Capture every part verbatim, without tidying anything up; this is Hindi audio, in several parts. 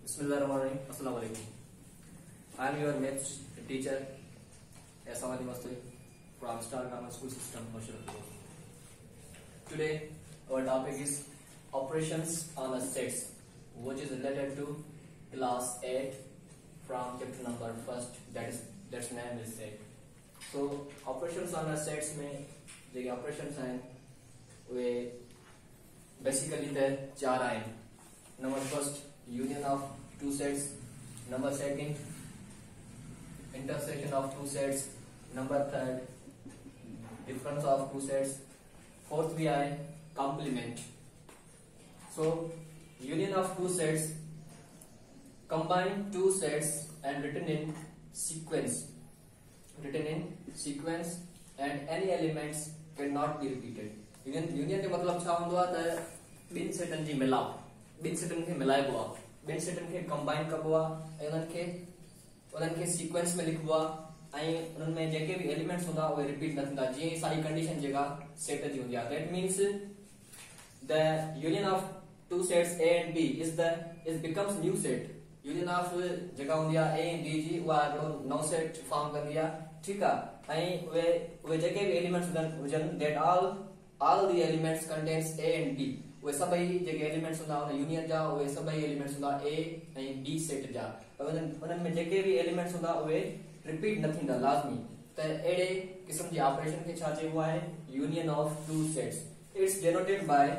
Bismillahirrahmanirrahim. Assalamu alaikum. I am your maths teacher Asawadi Masturi from Star Grammar School System, Mashurapur. Today our topic is operations on the sets, which is related to class eight from chapter number first. That is that's name is set. So operations on the sets में जो operations हैं वे basically the चार आए. Number first, union of two sets. Number second, intersection of two sets. Number third, difference of two sets. Fourth we are complement. So union of two sets, combine two sets and written in sequence. Written in sequence and any elements cannot be repeated. Union union के मतलब छा होंदो आ त बिन सेटन जी मिलाप. बिन सेटन खे मिलाइबो आ. बिन सेटन खे कंबाइन कबो आ. उनन खे उनन खे सीक्वेंस में लिखबो आ. ऐं उनन में जेके भी एलिमेंट्स होंदा उहे रिपीट न थींदा. जी सारी कंडीशन जेका सेट जी होंदी आ. That means the union of two sets A and B is the is becomes new set. union of जेका होंदी आ A and B जी उहा हिकिड़ो नओ सेट फॉर्म कंदी आ. ठीक आ. ऐं उहे उहे जेके भी एलिमेंट्स हुजन that all all the elements contains A and B. उहे सभई जेके एलिमेंट्स होंदा उन यूनियन जा उहे सभई एलिमेंट्स होंदा A ऐं B सेट जा. उनन उनन में जेके भी एलिमेंट्स होंदा उहे रिपीट न थींदा लाज़मी. त अहिड़े क़िस्म जी ऑपरेशन खे छा चइबो आहे? Union of two sets. It's denoted by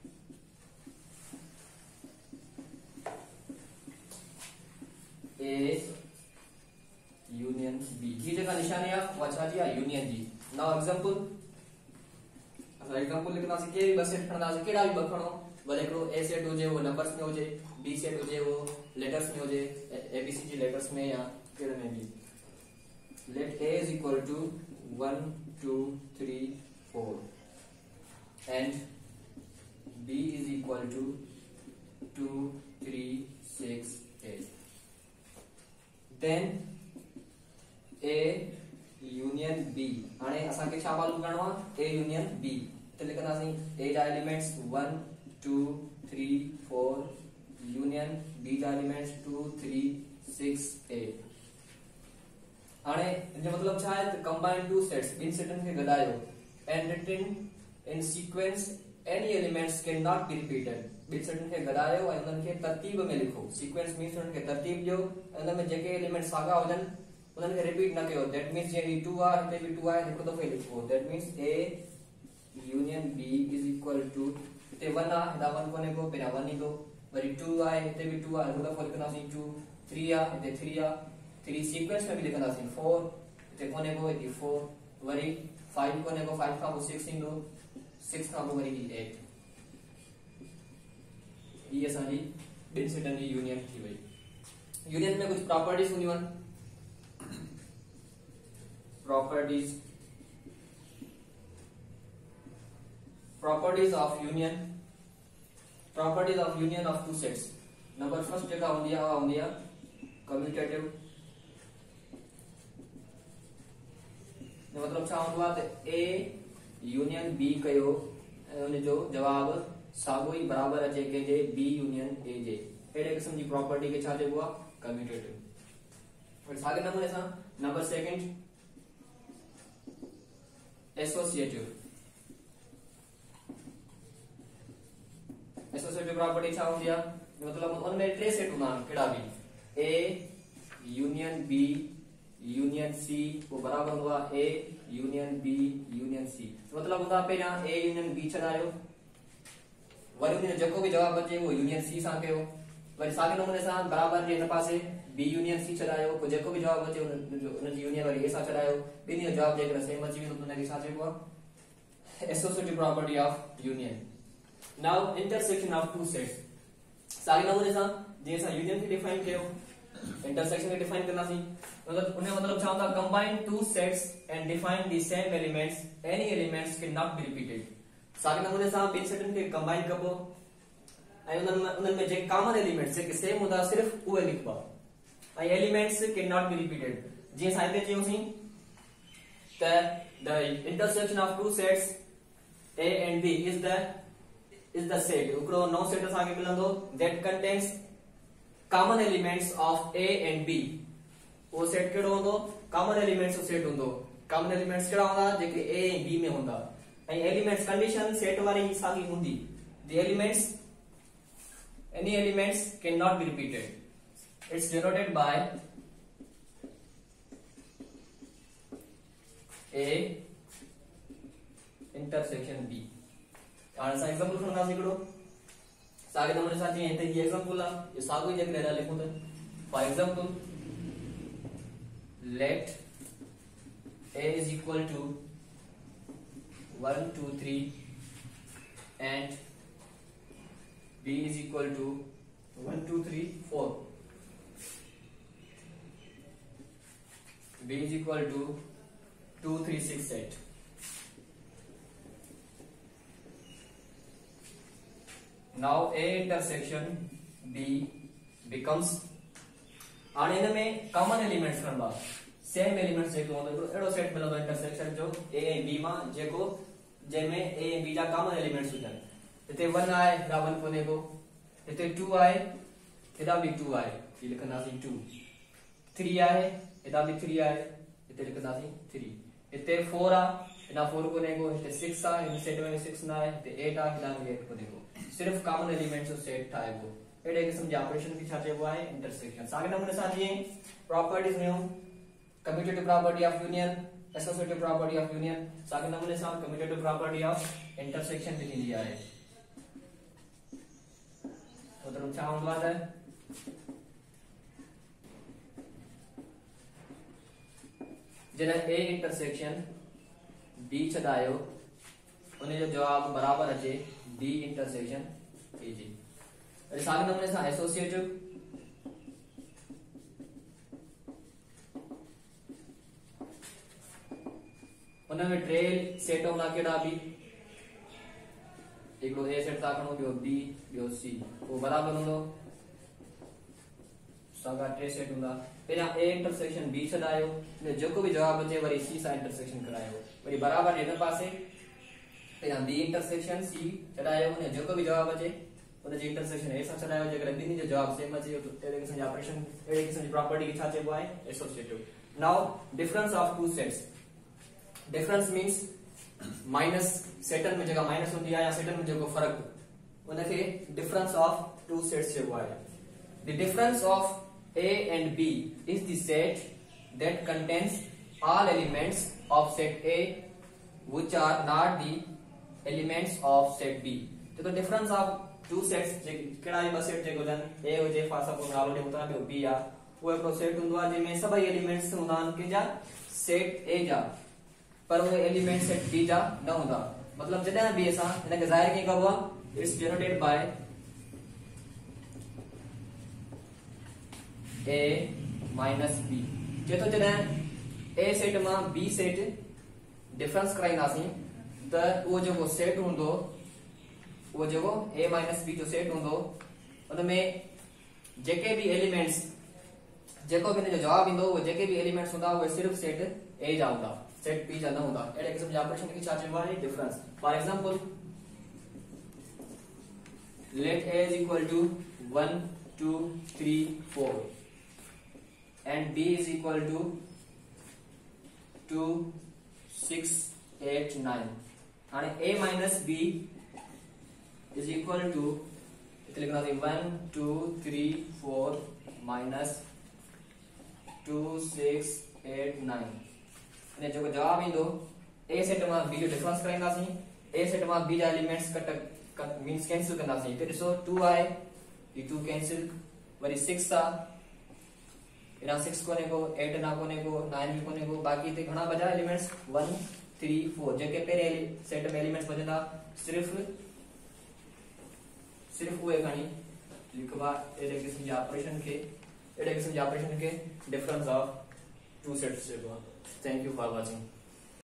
A union B. ही जेका निशानी आहे उहा छा जी आहे? यूनियन जी. नाउ एग्जांपल असां एग्जांपल लिखंदासीं. कहिड़ी ॿ सेट खणंदासीं. कहिड़ा बि ॿ खणो. भले हिकिड़ो ए सेट हुजे उहो नंबर्स में हुजे, बी सेट हुजे उहो लेटर्स में हुजे, एबीसी जी लेटर्स में या कहिड़े में बि. Let A is equal to one, two, three, four and B is equal to two, three, six, eight. Then A union B. हाणे असांखे छा मालूम करणो आहे? A union B. त लिखंदासीं A जा elements one, two, three, four union B जा elements two, three, six, eight. हाणे इनजो मतलब छा आहे? त कंबाइन टू सेट्स, ॿिनि सेटनि खे गॾायो and written in sequence any elements can not be repeated. ॿिनि सेटनि खे गॾायो ऐं उन्हनि खे तरतीब में लिखो. सीक्वेंस मींस उन्हनि खे तरतीब ॾियो ऐं उन में जेके एलिमेंट साॻा हुजनि उन्हनि खे रिपीट न कयो. दैट मींस जीअं टू आहे हिते बि टू आहे हिकु दफ़ो लिखो. That means A union B is equal to हिते वन आहे हितां वन कोन्हे को पहिरियां वन ईंदो. वरी टू आहे हिते बि टू आहे हिकु दफ़ो लिखंदासीं टू. थ्री आहे हिते थ्री आहे. थ्री सीक्वेंस में भी लिखंदासीं. फोर हिते कोन्हे को हिते फोर. वरी फाइव कोन्हे को फाइव खां पोइ सिक्स ईंदो. सिक्स खां पोइ वरी एट. हीअ असांजी ॿिनि सेटनि जी यूनियन थी वई. यूनियन में कुझु प्रॉपर्टीज हूंदियूं आहिनि. Properties properties of union properties of union of two sets. Number first जेका हूंदी आहे उहा हूंदी आहे कम्यूटेटिव. मतलब छा हूंदो आहे त A यूनियन B कयो ऐं उनजो जवाब साॻियो ई बराबर अचे कंहिंजे B यूनियन A जे. अहिड़े क़िस्म जी प्रॉपर्टी खे छा चइबो आहे? कम्यूटेटिव. वरी साॻे नमूने सां number second associative. Associative property छा हूंदी आहे? मतलब उन में टे सेट हूंदा आहिनि कहिड़ा बि. A union B union C वो बराबर हूंदो आहे A union B union C. मतलब हूंदा पहिरियां A यूनियन B छॾायो वरी उनजो जेको बि जवाब अचे उहो यूनियन C सां कयो. वरी साॻे नमूने सां बराबर जे हिन पासे B यूनियन C छॾायो. पोइ जेको बि जवाब अचे उनजी यूनियन वरी A सां छॾायो. ॿिन्ही जो जवाब जेकॾहिं सेम अची वेंदो त उनखे छा चइबो आहे? Associative property of union. Now intersection of two sets. साॻे नमूने सां जीअं असां यूनियन खे डिफाइन कयो इंटरसेक्शन खे डिफाइन कंदासीं. मतलब उन मतलब छा होता? Combine two sets and define the same elements. Any elements can not be repeated. साॻे नमूने सां ॿिनि सेटनि खे कंबाइन कबो ऐं उन्हनि में उन्हनि में जेके कॉमन एलिमेंट्स जेके सेम हूंदा सिर्फ़ उहे लिखबा ऐं elements can not be repeated. जीअं असां हिते चयोसीं त the intersection of two sets A and B is the is the set. हिकिड़ो नओ सेट असांखे मिलंदो that contains common elements of A and B वो सेट केड़ो होंदो कॉमन एलिमेंट्स सेट होंदो कॉमन एलिमेंट्स केड़ा होंदा जेके ए ऐं बी में होंदा ऐं एलिमेंट्स कंडीशन सेट वारी ही साॻी हूंदी the elements any elements cannot be repeated it's denoted by a intersection b हाणे असां एग्जांपल खणंदासीं हिकिड़ो साॻे नमूने सां जीअं हिते ही एग्जांपल आहे इहो साॻियो ई जेकॾहिं लिखूं त for example let a is equal to one two three and b is equal to one two three four b is equal to two three six eight now a intersection b becomes और इनमें कॉमन एलिमेंट्स खणबा सेम एलिमेंट्स जेको होंदो एड़ो सेट मिलंदो इंटरसेक्शन जो a ऐं b मां जेको जंहिंमें a ऐं b जा कॉमन एलिमेंट्स हुजनि हिते वन आहे हेॾा वन कोन्हे को हिते टू आहे हेॾा बि टू आहे ही लिखंदासीं टू थ्री आहे हेॾा बि थ्री आहे हिते लिखंदासीं थ्री हिते फोर आहे हेॾा फोर कोन्हे को हिते सिक्स आहे हिन सेट में सिक्स न आहे हिते एट आहे हेॾा बि एट कोन्हे को सिर्फ कॉमन एलिमेंट्स जो सेट ठाहिबो एड़े किस्म जे ऑपरेशन खे छा चइबो आहे इंटरसेक्शन साॻे नमूने सां जीअं प्रॉपर्टीज में commutative property of union associative property of union साॻे नमूने सां कम्यूटेटिव प्रॉपर्टी ऑफ इंटरसेक्शन बि थींदी आहे मतलब छा हूंदो आहे त जॾहिं ए इंटरसेक्शन बी छॾायो उन जो जवाब बराबर अचे डी इंटरसेक्शन ए जी साॻे नमूने सां एसोसिएटिव उनमें टे सेट हूंदा कहिड़ा बि हिकिड़ो ए सेट था खणो ॿियो बी ॿियो सी उहो बराबर हूंदो साॻा टे सेट हूंदा पहिरियां ए इंटरसेक्शन बी छॾायो जेको बि जवाब अचे वरी सी सां इंटरसेक्शन करायो वरी बराबर हिन पासे पहिरियां बी इंटरसेक्शन सी छॾायो उन जेको बि जवाब अचे उनजी इंटरसेक्शन ए सां छॾायो जेकॾहिं ॿिन्ही जो जवाब सेम अचे अहिड़े क़िस्म जी ऑपरेशन अहिड़े क़िस्म जी प्रॉपर्टी खे छा चइबो आहे associative now difference of two sets difference means minus सेटन में जेका माइनस हूंदी आहे या सेटन में जेको फ़र्क़ु उनखे डिफरेंस ऑफ टू सेट्स चइबो आहे the difference of A and B is the set that contains all elements of set A which are not the elements of set B तो डिफरेंस ऑफ टू सेट्स कहिड़ा बि ॿ सेट जेको हुजनि ए हुजे फॉर सपोज नालो ॾियूं था ॿियो बी आहे उहो हिकिड़ो सेट हूंदो आहे जंहिंमें सभई एलिमेंट्स हूंदा आहिनि कंहिंजा सेट ए जा पर उहे एलिमेंट सेट बी जा न हूंदा मतलब जॾहिं बि असां हिनखे ज़ाहिर कीअं कबो आहे it's denoted by A minus B चए थो जॾहिं ए सेट मां बी सेट डिफरेंस कराईंदासीं त उहो जेको सेट हूंदो वो जेको a माइनस बी जो सेट हूंदो उनमें जेके भी एलिमेंट्स जेको भी जो जवाब ईंदो वो जेके भी एलिमेंट्स हूंदा उहे सिर्फ सेट a जा हूंदा सेट b जा न हूंदा अहिड़े क़िस्म जे ऑपरेशन खे छा चइबो आहे difference for example let a is equal to one two three four and b is equal to two six eight nine हाणे a minus b is equal to इतने लिखना चाहिए one two three four minus two six eight nine ने जो जवाब ईंदो a सेट मां b जो डिफरेंस कराईंदासीं a सेट मां b जा elements cut cut means cancel कंदासीं हिते ॾिसो two आहे ही two कैंसिल वरी six आ इना six कोने को eight ना कोने को nine भी कोने को बाकी हिते घणा बचा एलिमेंट्स one three four जेके पहिरें सेट में एलिमेंट्स बचंदा सिर्फ सिर्फ उहे खणी लिखबा अहिड़े क़िस्म जे ऑपरेशन खे अहिड़े क़िस्म जे ऑपरेशन खे डिफरेंस ऑफ टू सेट्स चइबो आहे थैंक यू फॉर वाचिंग